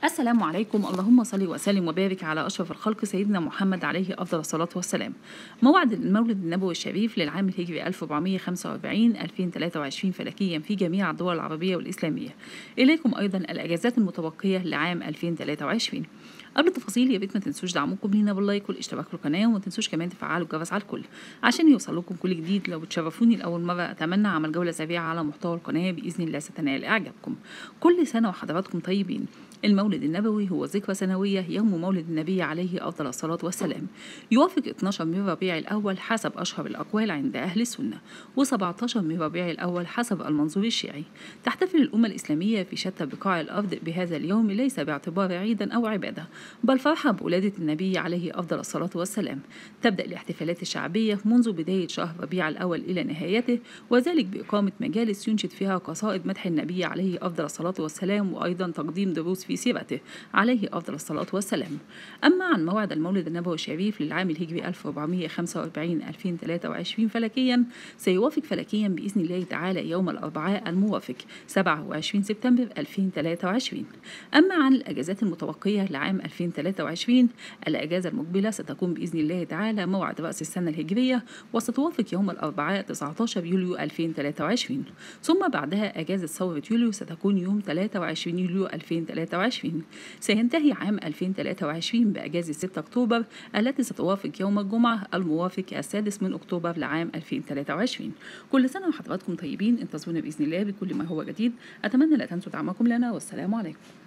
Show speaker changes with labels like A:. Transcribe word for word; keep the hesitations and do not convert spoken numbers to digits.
A: السلام عليكم. اللهم صل وسلم وبارك على أشرف الخلق سيدنا محمد عليه أفضل الصلاة والسلام. موعد المولد النبوي الشريف للعام الهجري ألف وأربعمائة وخمسة وأربعين ألفين وثلاثة وعشرين فلكيا في جميع الدول العربية والإسلامية. إليكم أيضا الأجازات المتبقية لعام ألفين وثلاثة وعشرين. قبل التفاصيل يا ريت ما تنسوش دعمكم لينا باللايك والاشتراك في القناه، وما تنسوش كمان تفعلوا الجرس على الكل عشان يوصل لكم كل جديد. لو بتشرفوني لاول مره اتمنى عمل جوله سريعه على محتوى القناه، باذن الله ستنال اعجابكم. كل سنه وحضراتكم طيبين. المولد النبوي هو ذكرى سنويه يوم مولد النبي عليه افضل الصلاه والسلام، يوافق اثناشر من ربيع الاول حسب اشهر الاقوال عند اهل السنه، و17 من ربيع الاول حسب المنظور الشيعي. تحتفل الامه الاسلاميه في شتى بقاع الارض بهذا اليوم، ليس باعتبار عيدا او عباده بل فرحة بولادة النبي عليه أفضل الصلاة والسلام. تبدأ الاحتفالات الشعبية منذ بداية شهر ربيع الأول إلى نهايته، وذلك بإقامة مجالس ينشد فيها قصائد مدح النبي عليه أفضل الصلاة والسلام، وأيضا تقديم دروس في سيرته عليه أفضل الصلاة والسلام. أما عن موعد المولد النبوي الشريف للعام الهجري ألف وأربعمائة وخمسة وأربعين ألفين وثلاثة وعشرين فلكيا، سيوافق فلكيا بإذن الله تعالى يوم الأربعاء الموافق سبعة وعشرين سبتمبر ألفين وثلاثة وعشرين. أما عن الأجازات المتبقية لعام ألفين وثلاثة وعشرين، الأجازة المقبلة ستكون بإذن الله تعالى موعد رأس السنة الهجرية، وستوافق يوم الأربعاء تسعة عشر يوليو ألفين وثلاثة وعشرين، ثم بعدها أجازة ثورة يوليو ستكون يوم ثلاثة وعشرين يوليو ألفين وثلاثة وعشرين. سينتهي عام ألفين وثلاثة وعشرين بأجازة ستة أكتوبر التي ستوافق يوم الجمعة الموافق السادس من أكتوبر لعام ألفين وثلاثة وعشرين. كل سنة وحضراتكم طيبين. انتظرونا بإذن الله بكل ما هو جديد. أتمنى لا تنسوا دعمكم لنا، والسلام عليكم.